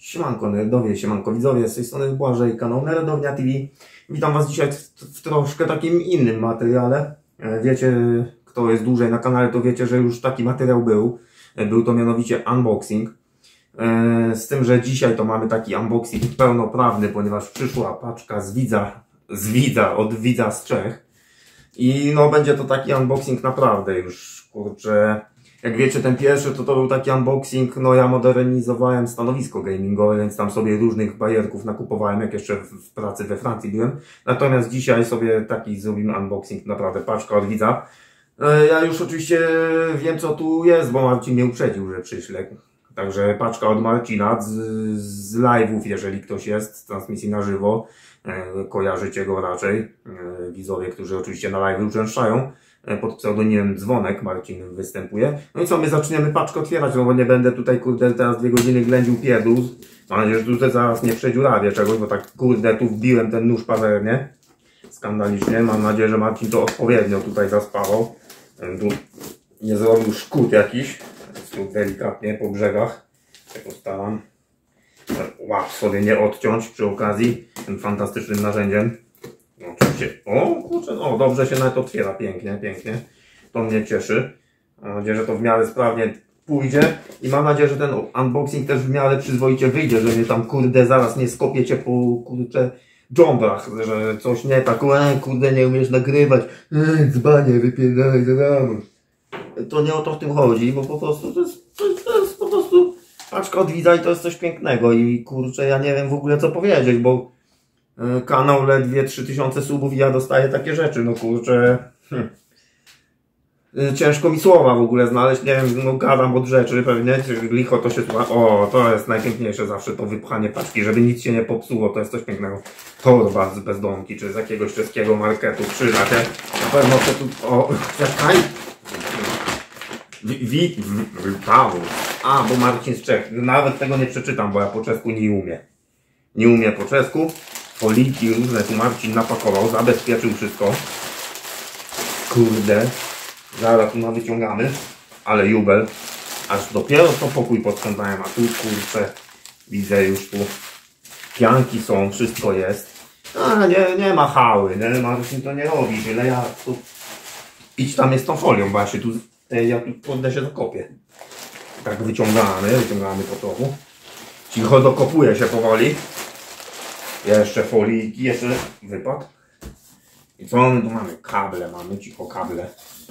Siemanko nerdowie, siemanko widzowie, z tej strony Błażej, kanał Nerdownia TV. Witam Was dzisiaj w troszkę takim innym materiale. Wiecie, kto jest dłużej na kanale, to wiecie, że już taki materiał był. Był to mianowicie unboxing. Z tym, że dzisiaj to mamy taki unboxing pełnoprawny, ponieważ przyszła paczka od widza z Czech. I no będzie to taki unboxing naprawdę już, kurczę. Jak wiecie, ten pierwszy to był taki unboxing, no ja modernizowałem stanowisko gamingowe, więc tam sobie różnych bajerków nakupowałem, jak jeszcze w pracy we Francji byłem. Natomiast dzisiaj sobie taki zrobimy unboxing, naprawdę paczka od widza. Ja już oczywiście wiem, co tu jest, bo Marcin mnie uprzedził, że przyślę. Także paczka od Marcina z live'ów, jeżeli ktoś jest, z transmisji na żywo. Kojarzycie go raczej, widzowie, którzy oczywiście na live uczęszczają. Pod pseudonimem Dzwonek Marcin występuje. No i co, my zaczniemy paczkę otwierać, no bo nie będę tutaj, kurde, teraz 2 godziny ględził pierdół. Mam nadzieję, że tutaj zaraz nie przedziurawię czegoś, bo tak, kurde, tu wbiłem ten nóż pazernie. Skandalicznie. Mam nadzieję, że Marcin to odpowiednio tutaj zaspawał. Tu nie zrobił szkód jakiś. Tu delikatnie po brzegach. Tak postaram. Łap sobie nie odciąć przy okazji tym fantastycznym narzędziem. No, oczywiście. O kurczę, no dobrze się nawet otwiera, pięknie, pięknie. To mnie cieszy. Mam nadzieję, że to w miarę sprawnie pójdzie. I mam nadzieję, że ten unboxing też w miarę przyzwoicie wyjdzie, że mnie tam, kurde, zaraz nie skopiecie po, kurczę, dżombrach, że coś nie tak, kurde, nie umiesz nagrywać, dzbanie, wypierdalaj za rano. To nie o to w tym chodzi, bo po prostu to jest po prostu paczka od widza i to jest coś pięknego i kurczę, ja nie wiem w ogóle co powiedzieć, bo kanał ledwie 3000 subów i ja dostaję takie rzeczy, no kurczę, ciężko mi słowa w ogóle znaleźć, nie wiem, no gadam od rzeczy pewnie, licho to się słucha, o, to jest najpiękniejsze zawsze, to wypchanie paczki, żeby nic się nie popsuło, to jest coś pięknego. Torba z Bezdomki, czy z jakiegoś czeskiego marketu, przydacie, na pewno to tu, o, czekaj, Paweł, a, bo Marcin z Czech, nawet tego nie przeczytam, bo ja po czesku nie umiem. Nie umiem po czesku. Foliki różne tu Marcin napakował, zabezpieczył wszystko. Kurde. Zaraz tu wyciągamy. Ale jubel. Aż dopiero to pokój posprzątałem, a tu kurczę widzę już tu pianki są, wszystko jest. A nie ma hały, nie? Marcin to nie robi, tyle ja tu idź tam jest tą folią, bo ja tu kurde się zakopię. Tak wyciągamy po trochu. Cicho dokopuje się powoli. Jeszcze foliki, jeszcze wypadł. I co my tu mamy? Kable mamy, cicho kable.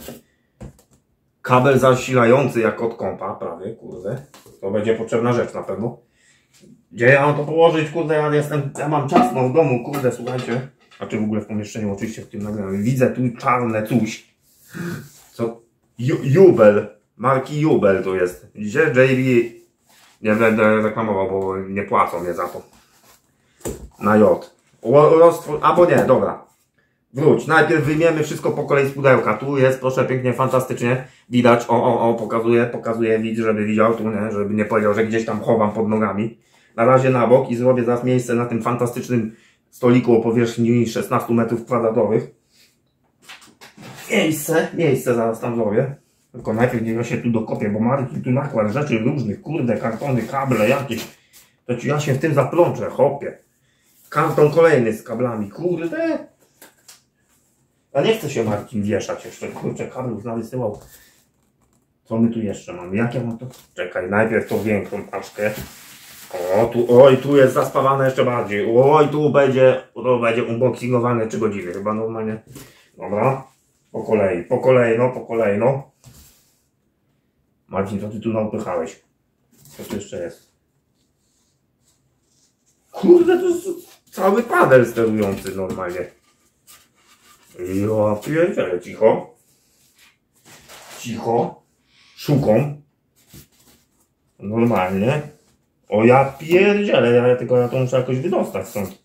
Kabel zasilający jak od kompa, prawie, kurde. To będzie potrzebna rzecz na pewno. Gdzie ja mam to położyć, kurde, ja mam ciasno w domu, kurde, słuchajcie. A czy w ogóle w pomieszczeniu, oczywiście w tym nagraniu. Widzę tu czarne coś. Co? Jubel. Marki Jubel to jest. Widzicie? JB. Nie będę reklamował, bo nie płacą mnie za to. Na J. Albo nie, dobra. Wróć. Najpierw wyjmiemy wszystko po kolei z pudełka. Tu jest, proszę, pięknie, fantastycznie. Widać. Pokazuję widz, żeby widział tu, nie? Żeby nie powiedział, że gdzieś tam chowam pod nogami. Na razie na bok i zrobię zaraz miejsce na tym fantastycznym stoliku o powierzchni 16 m². Miejsce zaraz tam zrobię. Tylko najpierw ja się tu dokopię, bo Marcin tu nakład rzeczy różnych, kurde, kartony, kable jakieś. To ci ja się w tym zaplączę, hopie. Karton kolejny z kablami, kurde. A nie chce się Marcin wieszać jeszcze, kurczę, kablów narysował. Co my tu jeszcze mamy? Jak ja mam to? Czekaj, najpierw tą większą paczkę. Oj, tu jest zaspawane jeszcze bardziej. Oj, tu będzie unboxingowane 3 godziny, chyba normalnie. Dobra. Po kolei, no. Marcin, co ty tu naupychałeś? Co tu jeszcze jest? Kurde, to jest cały panel sterujący normalnie. Ja pierdzielę, cicho. Cicho. Szukam. Normalnie. O ja pierdzielę, ja to muszę jakoś wydostać stąd.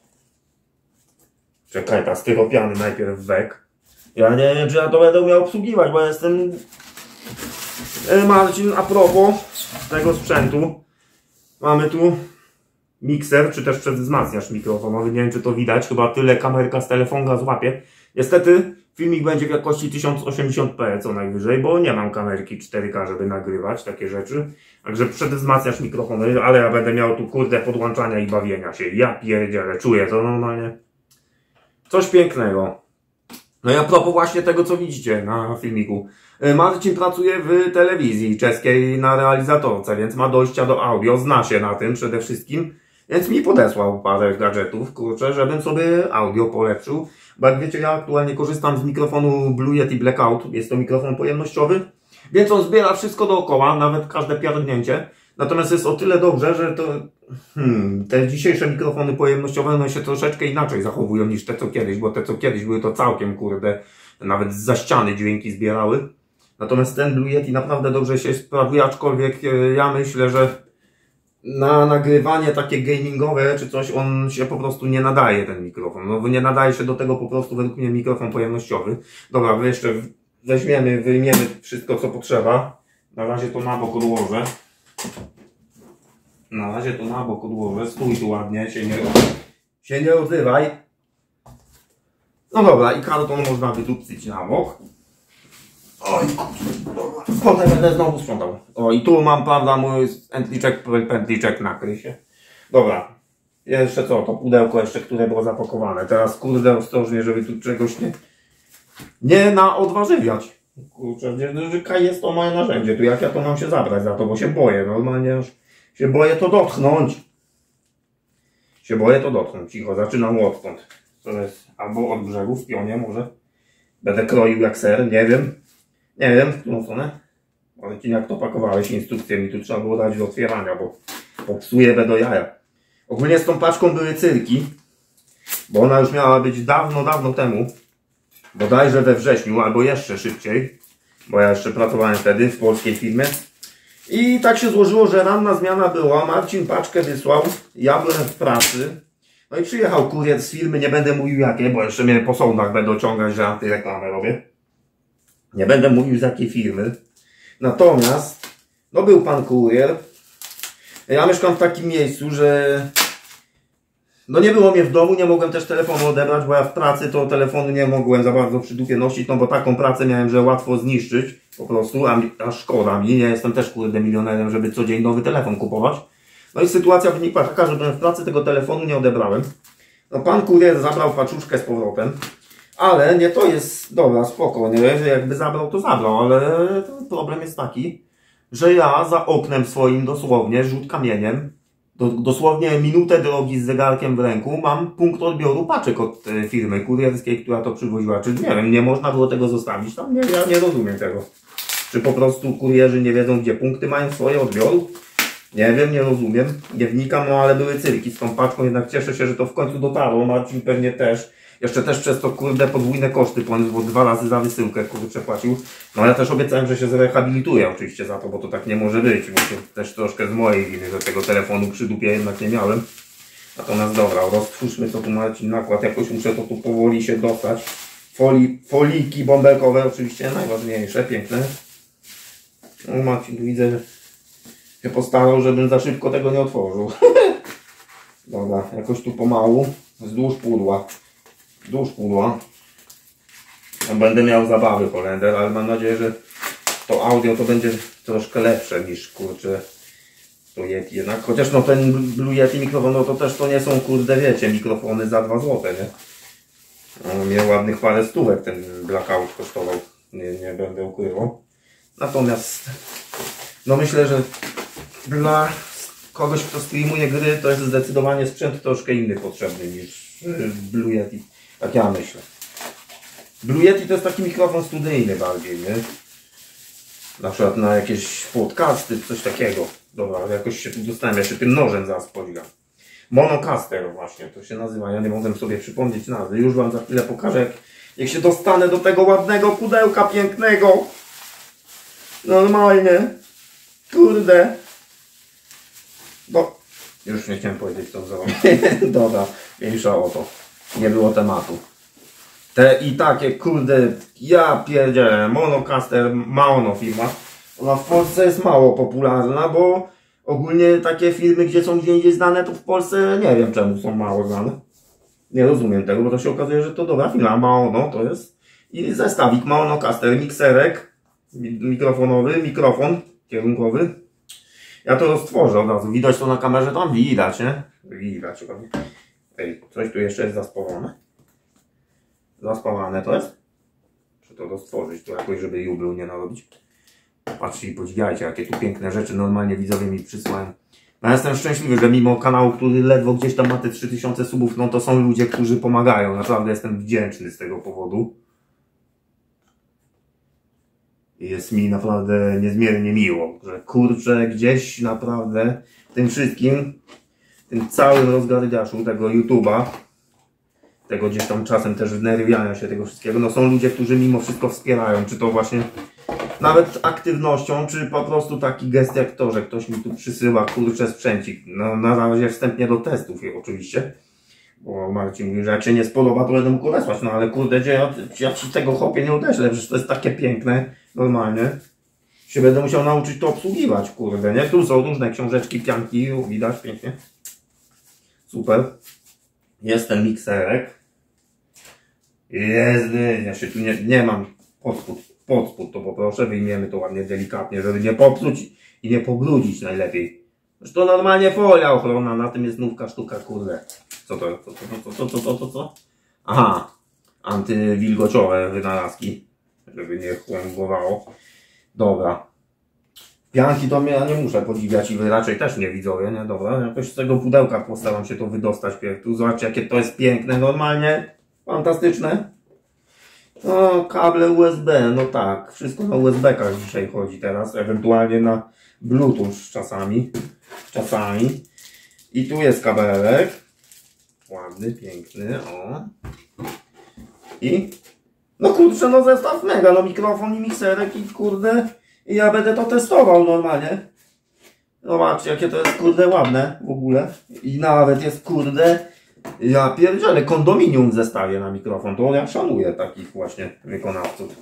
Czekaj, ta styropiany najpierw wek. Ja nie wiem, czy ja to będę umiał obsługiwać, bo ja jestem... Marcin, a propos tego sprzętu. Mamy tu mikser, czy też przedwzmacniacz mikrofonowy. Nie wiem, czy to widać. Chyba tyle kamerka z telefonka złapie. Niestety filmik będzie w jakości 1080p co najwyżej, bo nie mam kamerki 4K, żeby nagrywać takie rzeczy. Także przedwzmacniasz mikrofony, ale ja będę miał tu kurde podłączania i bawienia się. Ja pierdzielę, czuję to normalnie. Coś pięknego. No i a propos właśnie tego, co widzicie na filmiku. Marcin pracuje w telewizji czeskiej na realizatorce, więc ma dojścia do audio, zna się na tym przede wszystkim. Więc mi podesłał parę gadżetów, kurczę, żebym sobie audio polepszył. Bo jak wiecie, ja aktualnie korzystam z mikrofonu Blue Yeti Blackout. Jest to mikrofon pojemnościowy. Więc on zbiera wszystko dookoła, nawet każde pierdnięcie. Natomiast jest o tyle dobrze, że to te dzisiejsze mikrofony pojemnościowe no się troszeczkę inaczej zachowują niż te co kiedyś, bo te co kiedyś były to całkiem kurde, nawet za ściany dźwięki zbierały. Natomiast ten Blue Yeti naprawdę dobrze się sprawuje, aczkolwiek ja myślę, że na nagrywanie takie gamingowe czy coś on się po prostu nie nadaje, ten mikrofon. No nie nadaje się do tego po prostu według mnie mikrofon pojemnościowy. Dobra, jeszcze weźmiemy, wyjmiemy wszystko co potrzeba. Na razie to na bok odłożę. Na razie to na bok odłożę. Stój tu ładnie, się nie odzywaj. No dobra, i karton można wydupcyć na bok. Oj, dobra. Potem będę znowu sprzątał. O, i tu mam, prawda, mój pętliczek nakryj się. Dobra. Jeszcze co, to pudełko jeszcze, które było zapakowane. Teraz kurde ostrożnie, żeby tu czegoś nie naodwarzywiać. Kurczę, jest to moje narzędzie. Tu jak ja to mam się zabrać za to, bo się boję. Normalnie już się boję to dotknąć. Cicho, zaczynam odtąd. To jest albo od brzegu w pionie może. Będę kroił jak ser, nie wiem. Nie wiem, w którą stronę. Ale ci jak to pakowałeś, instrukcję mi tu trzeba było dać do otwierania, bo popsuję do jaja. Ogólnie z tą paczką były cyrki. Bo ona już miała być dawno temu. Bodajże we wrześniu, albo jeszcze szybciej. Bo ja jeszcze pracowałem wtedy w polskiej firmie. I tak się złożyło, że ranna zmiana była. Marcin paczkę wysłał. Ja byłem w pracy. No i przyjechał kurier z firmy. Nie będę mówił jakie, bo jeszcze mnie po sądach będą ciągać, że antyreklamę robię. Nie będę mówił z jakiej firmy. Natomiast, no był pan kurier. Ja mieszkam w takim miejscu, że no nie było mnie w domu, nie mogłem też telefonu odebrać, bo ja w pracy to telefonu nie mogłem za bardzo przy dupie nosić, no bo taką pracę miałem, że łatwo zniszczyć po prostu, a szkoda mi, nie jestem też kurde milionerem, żeby co dzień nowy telefon kupować. No i sytuacja wynikła taka, że byłem w pracy, tego telefonu nie odebrałem. No pan kurier zabrał paczuszkę z powrotem, ale nie to jest, dobra, spoko, nie, że jakby zabrał, to zabrał, ale problem jest taki, że ja za oknem swoim dosłownie, rzut kamieniem, dosłownie minutę drogi z zegarkiem w ręku, mam punkt odbioru paczek od firmy kurierskiej, która to przywoziła. Czy nie wiem, nie można było tego zostawić tam? Nie, ja nie rozumiem tego. Czy po prostu kurierzy nie wiedzą, gdzie punkty mają swoje odbioru? Nie wiem, nie rozumiem. Nie wnikam, no ale były cyrki z tą paczką, jednak cieszę się, że to w końcu dotarło. Marcin pewnie też. Jeszcze też przez to kurde podwójne koszty poniósł, bo 2 razy za wysyłkę kurczę płacił. No ja też obiecałem, że się zrehabilituję oczywiście za to, bo to tak nie może być. Bo to też troszkę z mojej winy, że tego telefonu przy dupie jednak nie miałem. Natomiast dobra, roztwórzmy co tu Marcin nakład. Jakoś muszę to tu powoli się dostać. Foliki bąbelkowe oczywiście, najważniejsze, piękne. No Marcin tu widzę, że się postarał, żebym za szybko tego nie otworzył. Dobra, jakoś tu pomału, wzdłuż pudła. No, będę miał zabawy Holender, ale mam nadzieję, że to audio to będzie troszkę lepsze niż kurczę to Yeti jednak. Chociaż no ten Blue Yeti mikrofon, no to też to nie są kurde wiecie mikrofony za 2 zł, nie? No, mnie ładnych parę stówek ten Blackout kosztował, nie będę ukrywał. Natomiast no myślę, że dla kogoś kto streamuje gry to jest zdecydowanie sprzęt troszkę inny potrzebny niż Blue Yeti. Tak ja myślę. Blue Yeti to jest taki mikrofon studyjny bardziej, nie? Na przykład na jakieś podcasty, coś takiego. Dobra, jakoś się tu dostałem, ja się tym nożem zaraz podźgam. Monocaster właśnie to się nazywa, ja nie mogłem sobie przypomnieć nazwy. Już wam za chwilę pokażę, jak się dostanę do tego ładnego pudełka pięknego. Normalnie. Kurde. No, już nie chciałem powiedzieć co zrobię. Dobra, mniejsza o to. Nie było tematu. Te i takie, kurde, ja pierdzielę, Monocaster, Maono firma. Ona w Polsce jest mało popularna, bo ogólnie takie firmy, gdzie są gdzie indziej znane, to w Polsce nie wiem czemu są mało znane. Nie rozumiem tego, bo to się okazuje, że to dobra firma. Maono to jest. I zestawik Maonocaster, mikserek mikrofonowy, mikrofon kierunkowy. Ja to roztworzę od razu. Widać to na kamerze? Tam widać, nie? Widać. Ej, coś tu jeszcze jest zaspawane. Zaspawane to jest? Czy to roztworzyć? To jakoś, żeby jublu nie narobić. Patrzcie i podziwiajcie, jakie tu piękne rzeczy normalnie widzowie mi przysłają. No ja jestem szczęśliwy, że mimo kanału, który ledwo gdzieś tam ma te 3000 subów, no to są ludzie, którzy pomagają. Naprawdę jestem wdzięczny z tego powodu. I jest mi naprawdę niezmiernie miło, że kurczę gdzieś naprawdę tym wszystkim, tym całym rozgardiaszu tego YouTube'a, tego gdzieś tam czasem też wnerwiania się tego wszystkiego, no są ludzie, którzy mimo wszystko wspierają, czy to właśnie nawet aktywnością, czy po prostu taki gest jak to, że ktoś mi tu przysyła kurczę sprzęcik, no na razie wstępnie do testów oczywiście, bo Marcin mówi, że jak się nie spodoba, to będę mógł odesłać, no ale kurde, ja ci tego chłopie nie odeślę, przecież to jest takie piękne, normalnie, się będę musiał nauczyć to obsługiwać, kurde, nie? Tu są różne książeczki, pianki, widać pięknie, super, jest ten mikserek, jest, ja się tu nie mam podspód to poproszę, wyjmiemy to ładnie, delikatnie, żeby nie popsuć i nie pobrudzić najlepiej. Zresztą to normalnie folia ochronna, na tym jest nówka sztuka, kurde. Co to? Co? Aha, antywilgociowe wynalazki, żeby nie chłębowało. Dobra. Pianki to ja nie muszę podziwiać i wy raczej też nie widzowie, nie? Dobra, jakoś z tego pudełka postaram się to wydostać. Tu zobaczcie, jakie to jest piękne, normalnie, fantastyczne. No, kable USB, no tak, wszystko na USB-kach dzisiaj chodzi teraz, ewentualnie na Bluetooth czasami. I tu jest kabelek, ładny, piękny, o. I, no kurczę, no zestaw mega, no mikrofon i mikserek i kurde, i ja będę to testował normalnie. Zobaczcie, jakie to jest kurde ładne w ogóle. I nawet jest kurde, ja pierdzielę, kondominium w zestawie na mikrofon. To ja szanuję takich właśnie wykonawców.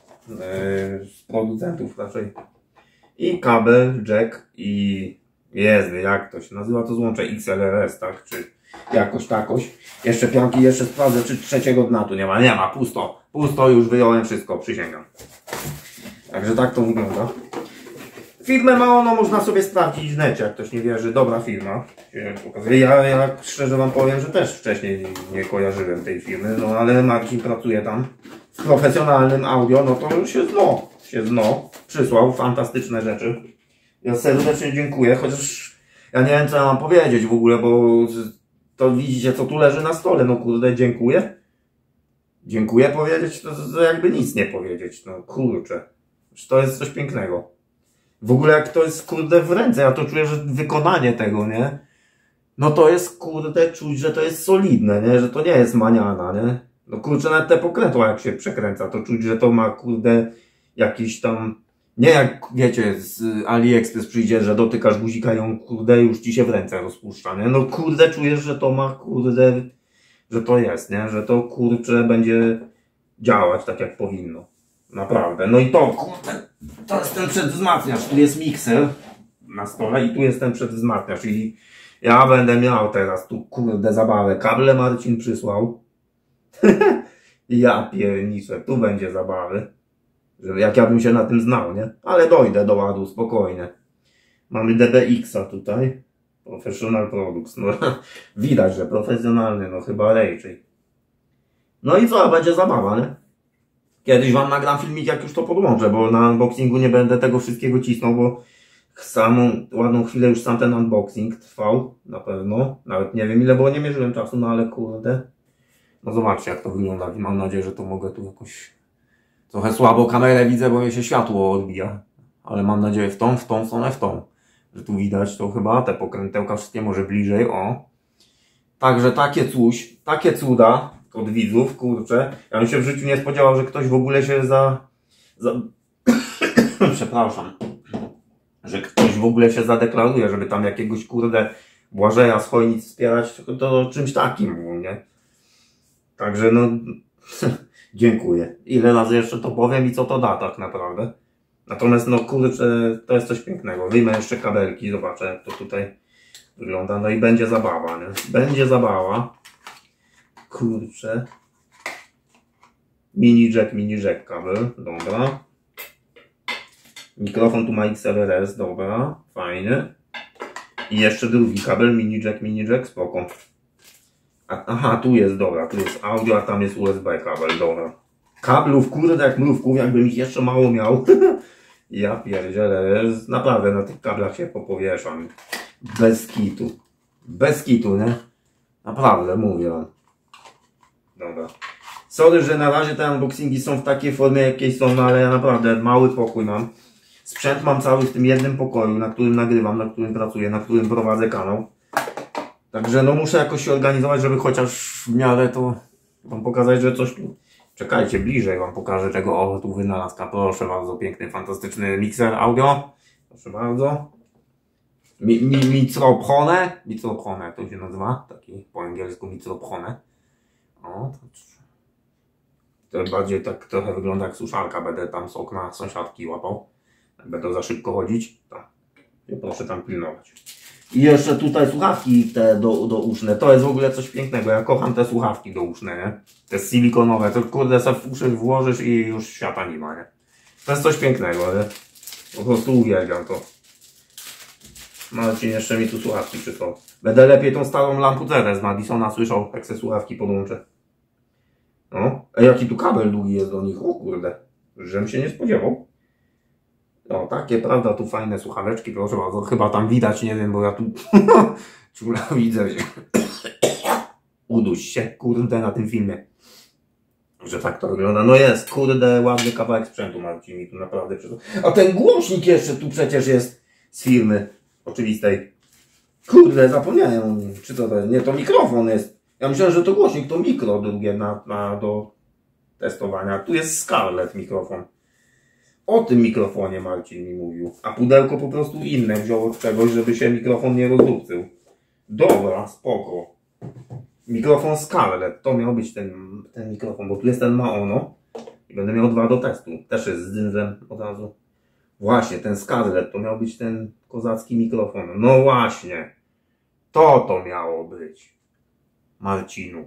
Producentów raczej. I kabel, jack i jezdy, jak to się nazywa, to złącze XLRS, tak? Czy jakoś takoś. Jeszcze pianki, jeszcze sprawdzę, czy trzeciego dna tu nie ma. Nie ma, pusto. Pusto, już wyjąłem wszystko, przysięgam. Także tak to wygląda. Firmę Maono można sobie sprawdzić w necie, jak ktoś nie wierzy. Dobra firma. Ja szczerze wam powiem, że też wcześniej nie kojarzyłem tej firmy, no ale Marcin pracuje tam w profesjonalnym audio, no to się przysłał fantastyczne rzeczy. Ja serdecznie dziękuję, chociaż ja nie wiem co ja mam powiedzieć w ogóle, bo to widzicie co tu leży na stole, no kurde, dziękuję. Dziękuję powiedzieć, to jakby nic nie powiedzieć, no kurczę. To jest coś pięknego. W ogóle jak to jest kurde w ręce, ja to czuję, że wykonanie tego, nie? No to jest kurde, czuć, że to jest solidne, nie? Że to nie jest maniana, nie? No kurczę, nawet te pokrętła jak się przekręca, to czuć, że to ma kurde jakiś tam, nie jak wiecie z AliExpress przyjdzie, że dotykasz guzika i on kurde już ci się w ręce rozpuszcza, nie? No kurde czujesz, że to ma kurde, że to jest, nie? Że to kurczę będzie działać tak jak powinno. Naprawdę. No i to kurde, to jest ten przedwzmacniacz, tu jest mikser na stole i tu jest ten przedwzmacniacz i ja będę miał teraz tu kurde zabawę. Kable Marcin przysłał. Ja pierniczę, tu będzie zabawy. Jak ja bym się na tym znał, nie? Ale dojdę do ładu, spokojnie. Mamy DBX-a tutaj. Professional Products. No, widać, że profesjonalny, no chyba raczej. No i co, będzie zabawa, nie? Kiedyś wam nagram filmik, jak już to podłączę, bo na unboxingu nie będę tego wszystkiego cisnął, bo samą ładną chwilę już sam ten unboxing trwał, na pewno. Nawet nie wiem ile, bo nie mierzyłem czasu, no ale kurde. No zobaczcie jak to wygląda i mam nadzieję, że to mogę tu jakoś... Trochę słabo kamerę widzę, bo mi się światło odbija. Ale mam nadzieję w tą stronę, że tu widać to chyba, te pokrętełka wszystkie może bliżej, o. Także takie cuda od widzów, kurczę. Ja bym się w życiu nie spodziewał, że ktoś w ogóle się przepraszam. Że ktoś w ogóle się zadeklaruje, żeby tam jakiegoś kurde Błażeja z Chojnic wspierać, to czymś takim, nie? Także no, dziękuję. Ile razy jeszcze to powiem i co to da tak naprawdę. Natomiast no kurczę, to jest coś pięknego. Wyjmę jeszcze kabelki, zobaczę jak to tutaj wygląda. No i będzie zabawa, nie? Będzie zabawa. kurczę. Mini jack kabel, dobra. Mikrofon tu ma XLR, dobra, fajny. I jeszcze drugi kabel, mini jack, spoko. Aha, tu jest, dobra, tu jest audio, a tam jest USB kabel, dobra. Kablów, kurde, jak mrówków, jakbym ich jeszcze mało miał. Ja pierdzielę, naprawdę na tych kablach się popowieszam. Bez kitu, nie? Naprawdę, mówię wam. Dobra. Sorry, że na razie te unboxingi są w takiej formie, jakiej są, no ale ja naprawdę mały pokój mam. Sprzęt mam cały w tym jednym pokoju, na którym nagrywam, na którym pracuję, na którym prowadzę kanał. Także no muszę jakoś się organizować, żeby chociaż w miarę to wam pokazać, że coś tu... Czekajcie, bliżej wam pokażę tego, o tu wynalazka, proszę bardzo, piękny, fantastyczny mikser audio. Proszę bardzo. Microphone, jak to się nazywa, taki po angielsku microphone. O, to bardziej tak trochę wygląda jak suszarka, będę tam z okna sąsiadki łapał. Jak będą za szybko chodzić, to proszę tam pilnować. I jeszcze tutaj słuchawki te douszne, to jest w ogóle coś pięknego, ja kocham te słuchawki douszne, nie? Te silikonowe, to kurde sobie w uszy włożysz i już świata nie ma, nie? To jest coś pięknego, nie? Po prostu uwielbiam to. Marcin jeszcze mi tu słuchawki przysłał. Będę lepiej tą starą lampę z Madisona słyszał, jak se słuchawki podłączę. No, a jaki tu kabel długi jest do nich, o kurde, żem się nie spodziewał. No, takie, prawda, tu fajne słuchaweczki, proszę bardzo, chyba tam widać, nie wiem, bo ja tu ciula widzę się. Uduś się, kurde, na tym filmie. Że tak to wygląda. No jest, kurde, ładny kawałek sprzętu Marcin mi tu naprawdę przysłał. A ten głośnik jeszcze tu przecież jest z firmy oczywistej. Kurde, zapomniałem o nim. Czy to jest? Nie, to mikrofon jest. Ja myślałem, że to głośnik, to mikro drugie do testowania. Tu jest Scarlett mikrofon. O tym mikrofonie Marcin mi mówił. A pudełko po prostu inne wziął od czegoś, żeby się mikrofon nie rozdupcył. Dobra, spoko. Mikrofon Scarlett. To miał być ten mikrofon, bo tu jest ten Maono. I będę miał 2 do testu. Też jest z dynzem od razu. Właśnie, ten Scarlett to miał być ten kozacki mikrofon. No właśnie. To miało być. Marcinu.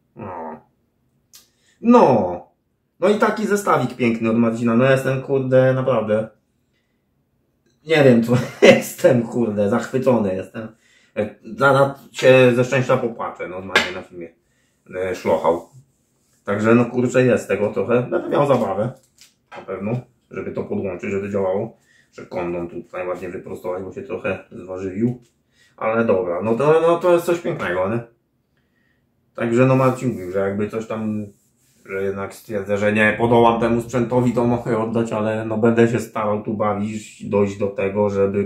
No i taki zestawik piękny od Marcina. No jestem, kurde, naprawdę. Nie wiem, co jestem, kurde, zachwycony jestem. Zaraz się ze szczęścia popłaczę, normalnie na filmie. Szlochał. Także, no kurczę, jest tego trochę. Będę miał zabawę. Na pewno, żeby to podłączyć, żeby działało. Że kondom tutaj ładnie wyprostować, bo się trochę zważywił. Ale dobra, no to jest coś pięknego, nie? Także no Marcin mówił, że jakby coś tam, że jednak stwierdzę, że nie podołam temu sprzętowi, to mogę oddać, ale no będę się starał tu bawić, dojść do tego, żeby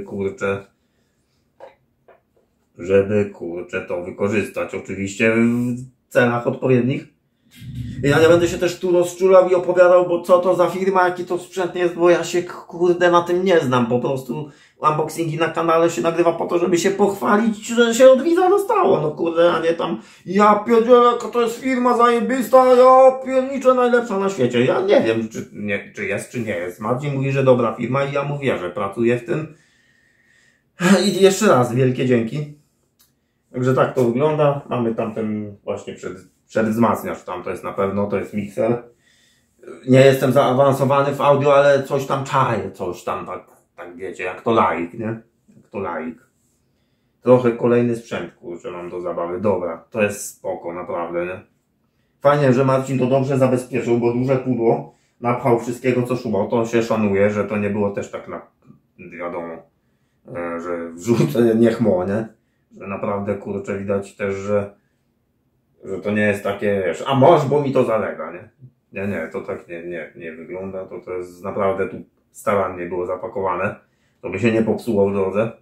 kurczę to wykorzystać. Oczywiście w celach odpowiednich. Ja nie będę się też tu rozczulał i opowiadał, bo co to za firma, jaki to sprzęt jest, bo ja się kurde na tym nie znam. Po prostu unboxingi na kanale się nagrywa po to, żeby się pochwalić, że się od widza dostało. No kurde, a nie tam ja pierdzielę, jaka to jest firma zajebista, ja pierniczę najlepsza na świecie. Ja nie wiem, czy jest, czy nie jest. Marcin mówi, że dobra firma i ja mu wierzę, pracuję w tym. I jeszcze raz wielkie dzięki. Także tak to wygląda. Mamy tam ten właśnie przedwzmacniacz, tam to jest na pewno, to jest mikser. Nie jestem zaawansowany w audio, ale coś tam czaję, coś tam tak wiecie, jak to laik, nie? Jak to laik. Trochę kolejny sprzęt, kurczę, mam do zabawy. Dobra, to jest spoko, naprawdę, nie? Fajnie, że Marcin to dobrze zabezpieczył, bo duże pudło napchał wszystkiego, co szumał. To się szanuje, że to nie było też tak wiadomo, że wrzucę niechmo, nie? Że naprawdę, kurczę, widać też, że to nie jest takie, wiesz, a masz, bo mi to zalega, nie? Nie, to tak nie wygląda, to jest naprawdę tu starannie było zapakowane, to by się nie popsuło w drodze.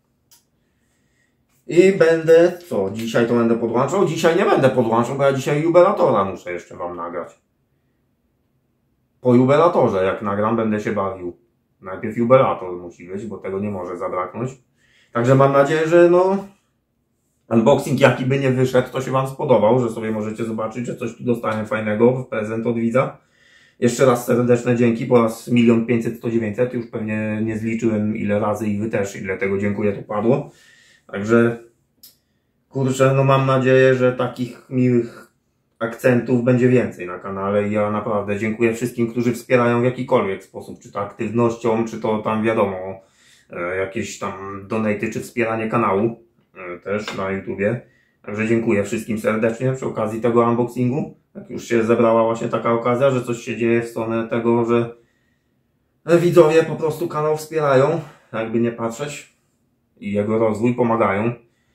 I będę, dzisiaj to będę podłączał? Dzisiaj nie będę podłączał, bo ja dzisiaj jubilatora muszę jeszcze wam nagrać. Po jubilatorze, jak nagram, będę się bawił. Najpierw jubilator musi być, bo tego nie może zabraknąć. Także mam nadzieję, że unboxing jaki by nie wyszedł, to się wam spodobał, że sobie możecie zobaczyć, że coś tu dostałem fajnego w prezent od widza. Jeszcze raz serdeczne dzięki, po raz 1 500 100 900, już pewnie nie zliczyłem ile razy i wy też, ile tego dziękuję tu padło. Także, kurczę, no mam nadzieję, że takich miłych akcentów będzie więcej na kanale i ja naprawdę dziękuję wszystkim, którzy wspierają w jakikolwiek sposób, czy to aktywnością, czy to tam wiadomo, jakieś tam donaty, czy wspieranie kanału też na YouTubie. Także dziękuję wszystkim serdecznie przy okazji tego unboxingu. Jak już się zebrała właśnie taka okazja, że coś się dzieje w stronę tego, że widzowie po prostu kanał wspierają, jakby nie patrzeć, i jego rozwój pomagają.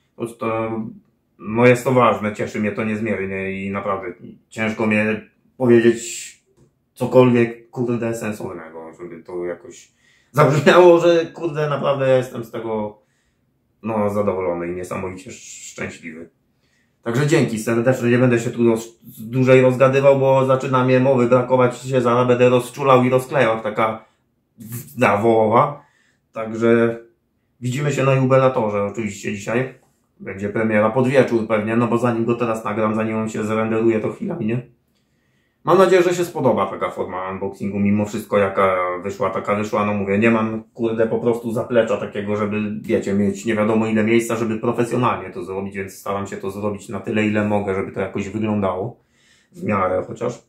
No jest to ważne, cieszy mnie to niezmiernie i naprawdę ciężko mnie powiedzieć cokolwiek, kurde, sensownego, żeby to jakoś zabrzmiało, że kurde, naprawdę ja jestem z tego no zadowolony i niesamowicie szczęśliwy. Także dzięki serdeczne, nie będę się tu dłużej rozgadywał, bo zaczyna mnie mowy brakować, się zaraz będę rozczulał i rozklejał, jak taka wołowa. Także widzimy się na jubilatorze oczywiście dzisiaj. Będzie premiera pod wieczór pewnie, no bo zanim go teraz nagram, zanim on się zrenderuje, to chwila minie. Mam nadzieję, że się spodoba taka forma unboxingu, mimo wszystko jaka wyszła, no mówię, nie mam kurde po prostu zaplecza takiego, żeby wiecie, mieć nie wiadomo ile miejsca, żeby profesjonalnie to zrobić, więc staram się to zrobić na tyle ile mogę, żeby to jakoś wyglądało, w miarę chociaż.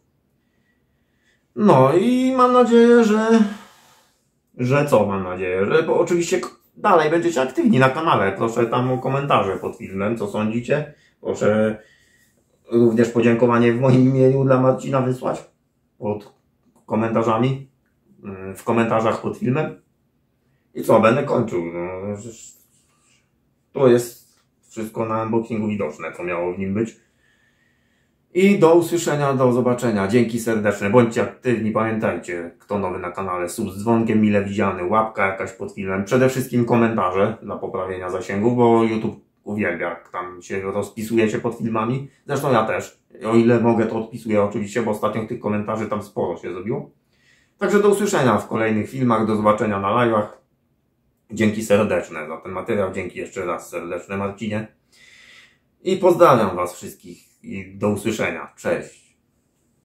No i mam nadzieję, mam nadzieję, że bo oczywiście dalej będziecie aktywni na kanale, proszę tam o komentarze pod filmem, co sądzicie, proszę również podziękowanie w moim imieniu dla Marcina wysłać pod komentarzami, w komentarzach pod filmem. I co, będę kończył. No, to jest wszystko na unboxingu widoczne, co miało w nim być. I do usłyszenia, do zobaczenia. Dzięki serdeczne, bądźcie aktywni, pamiętajcie, kto nowy na kanale, sub z dzwonkiem mile widziany, łapka jakaś pod filmem, przede wszystkim komentarze dla poprawienia zasięgów, bo YouTube uwielbia, jak tam się rozpisujecie pod filmami. Zresztą ja też. O ile mogę, to odpisuję oczywiście, bo ostatnio tych komentarzy tam sporo się zrobiło. Także do usłyszenia w kolejnych filmach, do zobaczenia na live'ach. Dzięki serdeczne za ten materiał, dzięki jeszcze raz serdeczne Marcinie. I pozdrawiam was wszystkich i do usłyszenia. Cześć.